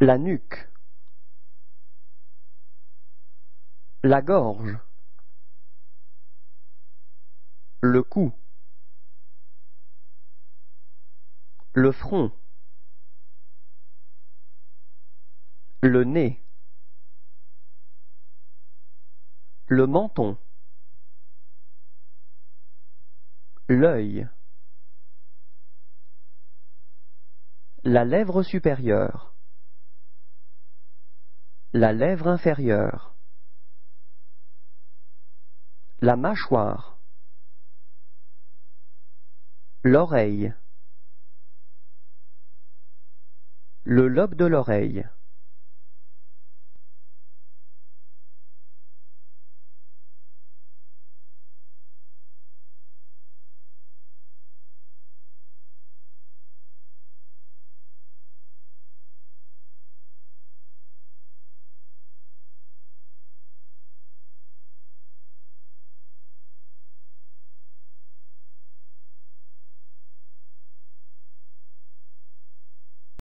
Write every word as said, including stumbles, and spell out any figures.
la nuque, la gorge, le cou, le front, le nez, le menton, l'œil, la lèvre supérieure, la lèvre inférieure, la mâchoire, l'oreille, le lobe de l'oreille.